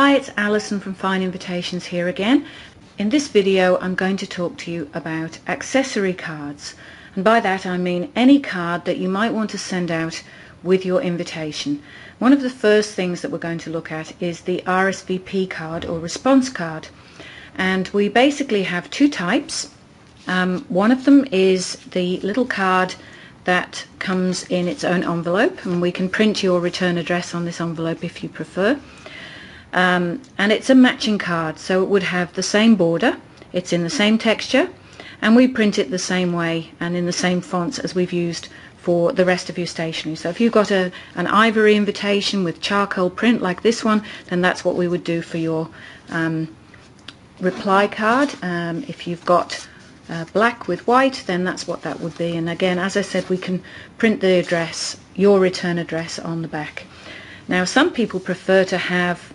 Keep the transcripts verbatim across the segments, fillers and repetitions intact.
Hi, it's Alison from Fine Invitations here again. In this video I'm going to talk to you about accessory cards, and by that I mean any card that you might want to send out with your invitation. One of the first things that we're going to look at is the R S V P card or response card, and we basically have two types. Um, one of them is the little card that comes in its own envelope, and we can print your return address on this envelope if you prefer. Um, and it's a matching card, so it would have the same border, it's in the same texture, and we print it the same way and in the same fonts as we've used for the rest of your stationery. So if you've got a, an ivory invitation with charcoal print like this one, then that's what we would do for your um, reply card. Um, if you've got uh, black with white, then that's what that would be. And again, as I said, we can print the address, your return address, on the back. Now, some people prefer to have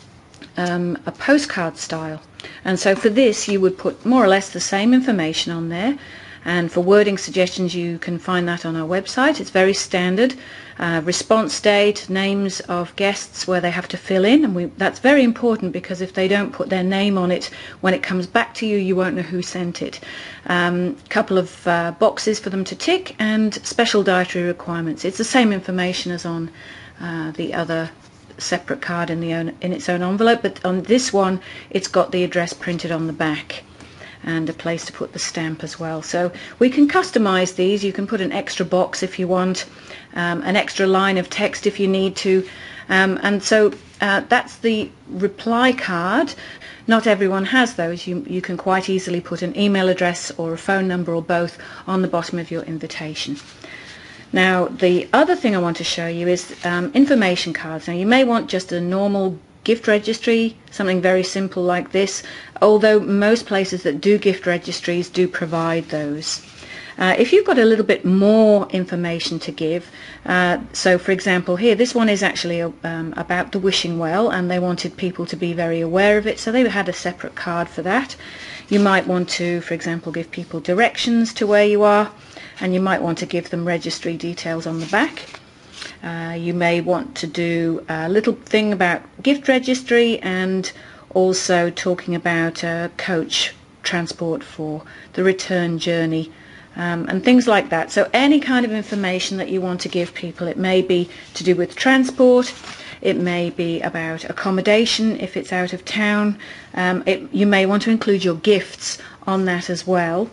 Um, a postcard style, and so for this you would put more or less the same information on there, and for wording suggestions you can find that on our website. It's very standard. Uh, response date, names of guests where they have to fill in, and we, that's very important, because if they don't put their name on it when it comes back to you, you won't know who sent it. A um, couple of uh, boxes for them to tick, and special dietary requirements. It's the same information as on uh, the other separate card in the own, in its own envelope, but on this one it's got the address printed on the back and a place to put the stamp as well. So we can customize these. You can put an extra box if you want, um, an extra line of text if you need to, um, and so uh, that's the reply card. Not everyone has those. You, you can quite easily put an email address or a phone number or both on the bottom of your invitation. Now, the other thing I want to show you is um, information cards. Now, you may want just a normal gift registry, something very simple like this, although most places that do gift registries do provide those. Uh, if you've got a little bit more information to give, uh, so for example here, this one is actually um, about the wishing well, and they wanted people to be very aware of it, so they had a separate card for that. You might want to, for example, give people directions to where you are, and you might want to give them registry details on the back. Uh, you may want to do a little thing about gift registry, and also talking about uh, coach transport for the return journey, um, and things like that. So any kind of information that you want to give people. It may be to do with transport, it may be about accommodation if it's out of town. Um, it, you may want to include your gifts on that as well.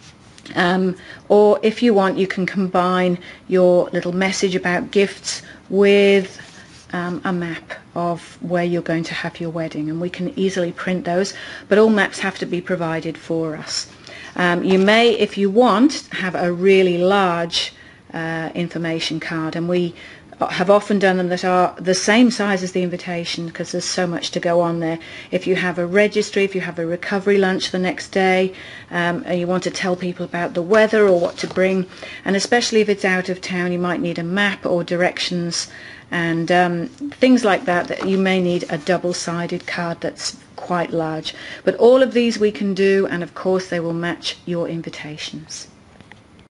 Um, or if you want, you can combine your little message about gifts with um, a map of where you're going to have your wedding, and we can easily print those, but all maps have to be provided for us. Um, you may, if you want, have a really large uh, information card, and we have often done them that are the same size as the invitation, because there's so much to go on there. If you have a registry, if you have a recovery lunch the next day, um, and you want to tell people about the weather or what to bring, and especially if it's out of town, you might need a map or directions and um, things like that, that you may need a double-sided card that's quite large. But all of these we can do, and of course they will match your invitations.